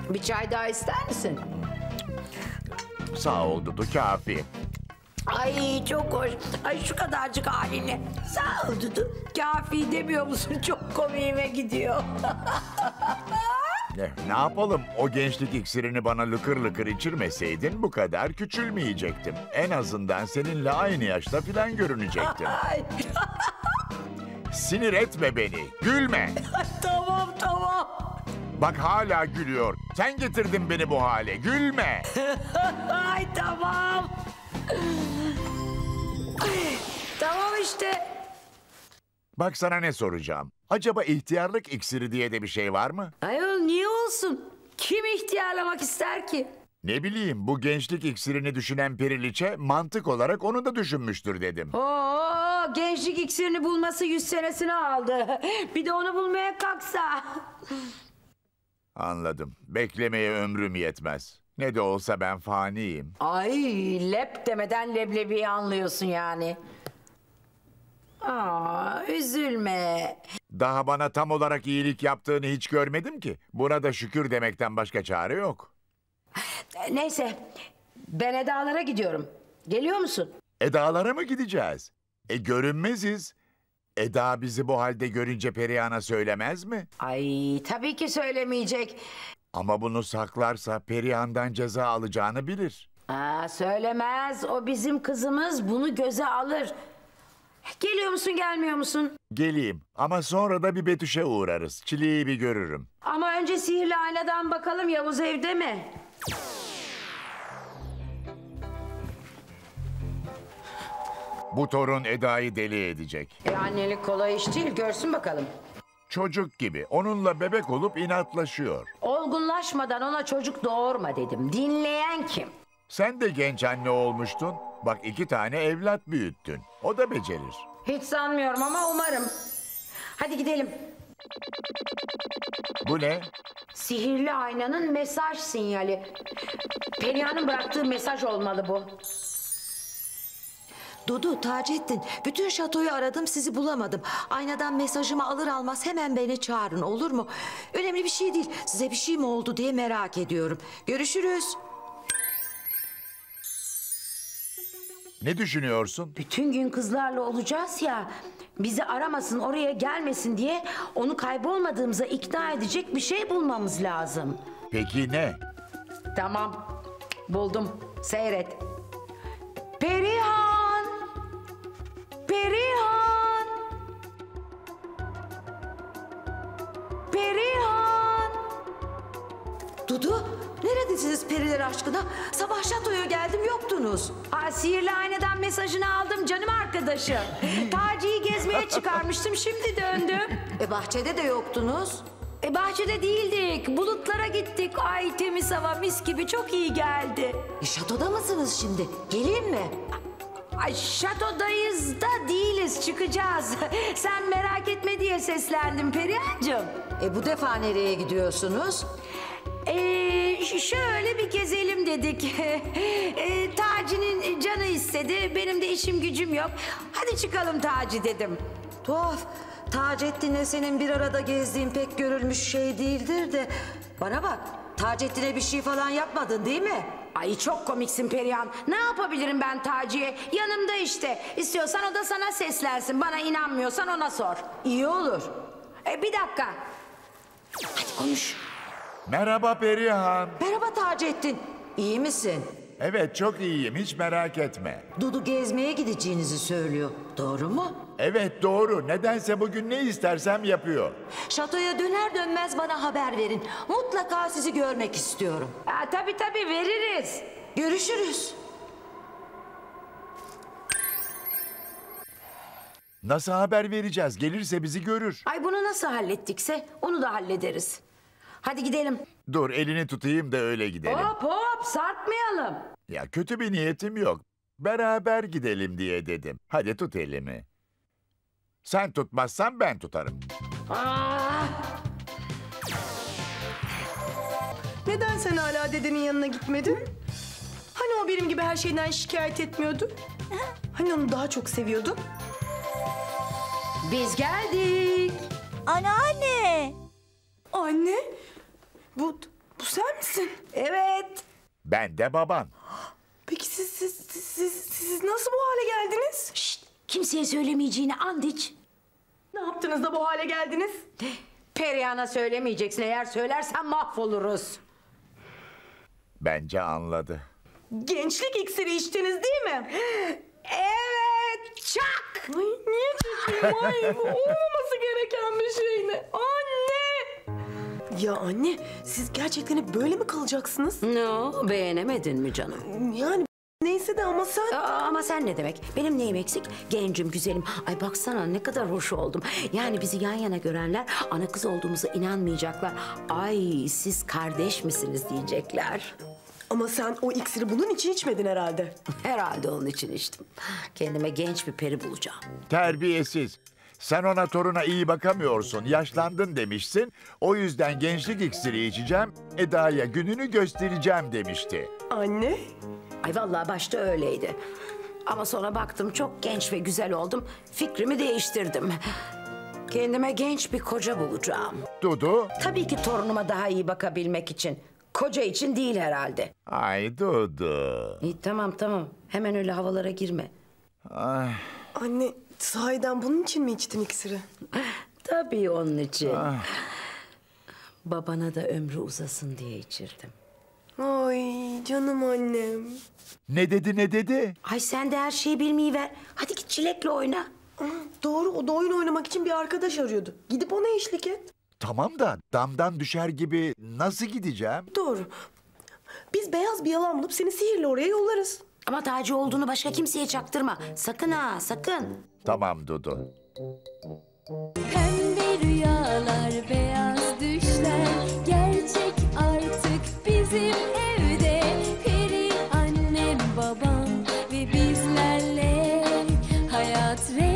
Bir çay daha ister misin? Sağ ol Dudu, kafi. Ay çok hoş. Ay şu kadarcık haline. Sağ ol Dudu. Kafi demiyor musun? Çok komiğime gidiyor. Ne yapalım? O gençlik iksirini bana lıkır lıkır içirmeseydin bu kadar küçülmeyecektim. En azından seninle aynı yaşta filan görünecektim. Ay, Sinir etme beni, gülme. tamam. Bak hala gülüyor. Sen getirdin beni bu hale, gülme. Ay tamam. Tamam işte. Bak sana ne soracağım. Acaba ihtiyarlık iksiri diye de bir şey var mı? Ayol niye olsun? Kim ihtiyarlamak ister ki? Ne bileyim, bu gençlik iksirini düşünen Periliçe mantık olarak onu da düşünmüştür dedim. Oo, gençlik iksirini bulması 100 senesini aldı. Bir de onu bulmaya kalksa. Anladım. Beklemeye ömrüm yetmez. Ne de olsa ben faniyim. Ay lep demeden leblebiyi anlıyorsun yani. Aa, üzülme. Daha bana tam olarak iyilik yaptığını hiç görmedim ki. Buna da şükür demekten başka çare yok. Neyse, ben Eda'lara gidiyorum. Geliyor musun? Eda'lara mı gideceğiz? Görünmeziz. Eda bizi bu halde görünce Perihan'a söylemez mi? Ay tabii ki söylemeyecek. Ama bunu saklarsa Perihan'dan ceza alacağını bilir. Aa, söylemez. O bizim kızımız, bunu göze alır. Geliyor musun, gelmiyor musun? Geleyim ama sonra da bir Betüş'e uğrarız. Çileği bir görürüm. Ama önce sihirli aynadan bakalım, Yavuz evde mi? Bu torun Eda'yı deli edecek. Annelik kolay iş değil, görsün bakalım. Çocuk gibi. Onunla bebek olup inatlaşıyor. Olgunlaşmadan ona çocuk doğurma dedim. Dinleyen kim? Sen de genç anne olmuştun. Bak 2 tane evlat büyüttün. O da becerir. Hiç sanmıyorum ama umarım. Hadi gidelim. Bu ne? Sihirli aynanın mesaj sinyali. Perihan'ın bıraktığı mesaj olmalı bu. Dudu, Taceddin, bütün şatoyu aradım, sizi bulamadım. Aynadan mesajımı alır almaz hemen beni çağırın, olur mu? Önemli bir şey değil, size bir şey mi oldu diye merak ediyorum. Görüşürüz. Ne düşünüyorsun? Bütün gün kızlarla olacağız ya. Bizi aramasın, oraya gelmesin diye onu kaybolmadığımıza ikna edecek bir şey bulmamız lazım. Peki ne? Tamam, buldum. Seyret. Perihan! Perihan! Perihan! Dudu, neredesiniz periler aşkına? Sabah şatoya geldim, yoktunuz. Ha, sihirli aynadan mesajını aldım canım arkadaşım. Taci'yi gezmeye çıkarmıştım, şimdi döndüm. Bahçede de yoktunuz. Bahçede değildik, bulutlara gittik. Ay temiz hava, mis gibi, çok iyi geldi. Şatoda mısınız şimdi? Geleyim mi? Ay şatodayız da değiliz, çıkacağız. Sen merak etme diye seslendim Perihan'cığım. Bu defa nereye gidiyorsunuz? Şöyle bir gezelim dedik. Taci'nin canı istedi, benim de işim gücüm yok. Hadi çıkalım Taci dedim. Tuhaf. Taceddin'le senin bir arada gezdiğin pek görülmüş şey değildir de. Bana bak, Taceddin'e bir şey falan yapmadın değil mi? Ay çok komiksin Perihan. Ne yapabilirim ben Taci'ye? Yanımda işte. İstiyorsan o da sana seslensin. Bana inanmıyorsan ona sor. İyi olur. Bir dakika. Hadi konuş. Merhaba Perihan. Merhaba Taceddin. İyi misin? Evet, çok iyiyim, hiç merak etme. Dudu gezmeye gideceğinizi söylüyor. Doğru mu? Evet doğru. Nedense bugün ne istersem yapıyor. Şatoya döner dönmez bana haber verin. Mutlaka sizi görmek istiyorum. Tabii veririz. Görüşürüz. Nasıl haber vereceğiz? Gelirse bizi görür. Ay bunu nasıl hallettikse onu da hallederiz. Hadi gidelim. Dur elini tutayım da öyle gidelim. Hop sarkmayalım. Ya kötü bir niyetim yok. Beraber gidelim diye dedim. Hadi tut elimi. Sen tutmazsan ben tutarım. Neden sen hala dedenin yanına gitmedin? Hani o benim gibi her şeyden şikayet etmiyordu? Hani onu daha çok seviyordun? Biz geldik. Anneanne. Anne, bu sen Evet. Ben de baban. Peki siz nasıl bu hale geldiniz? Şşt, kimseye söylemeyeceğini and iç. Ne yaptınız da bu hale geldiniz? Perihan'a söylemeyeceksin. Eğer söylersen mahvoluruz. Bence anladı. Gençlik iksiri içtiniz değil mi? Evet, çak! Ay niye çekeyim? Ay bu olmaması gereken bir şey ne? Anne! Ya anne siz gerçekten hep böyle mi kalacaksınız? No, beğenemedin mi canım? Yani neyse de ama sen... Ama sen ne demek? Benim neyim eksik? Gencim, güzelim. Ay baksana ne kadar hoş oldum. Yani bizi yan yana görenler ana kız olduğumuza inanmayacaklar. Ay siz kardeş misiniz diyecekler. Ama sen o iksiri bunun için içmedin herhalde. Herhalde onun için içtim. Kendime genç bir peri bulacağım. Terbiyesiz. Sen ona toruna iyi bakamıyorsun, yaşlandın demişsin. O yüzden gençlik iksiri içeceğim, Eda'ya gününü göstereceğim demişti. Anne? Ay vallahi başta öyleydi. Ama sonra baktım çok genç ve güzel oldum. Fikrimi değiştirdim. Kendime genç bir koca bulacağım. Dudu, Tabii ki torunuma daha iyi bakabilmek için. Koca için değil herhalde. ay Dudu. İyi, tamam. Hemen öyle havalara girme. Ay, Anne sahiden bunun için mi içtin iksiri? Tabii onun için. Babana da ömrü uzasın diye içirdim. Ay canım annem. ne dedi? Ay sen de her şeyi bilmeyi ver. Hadi git çilekle oyna. Doğru o da oyun oynamak için bir arkadaş arıyordu. Gidip ona eşlik et. Tamam da damdan düşer gibi nasıl gideceğim? Doğru. Biz beyaz bir yalan bulup seni sihirle oraya yollarız. Ama Taci olduğunu başka kimseye çaktırma. Sakın ha, sakın. Tamam Dudu. Pembe rüyalar, beyaz düşler gerçek artık bizim evde. Peri annem, babam ve bizlerle hayat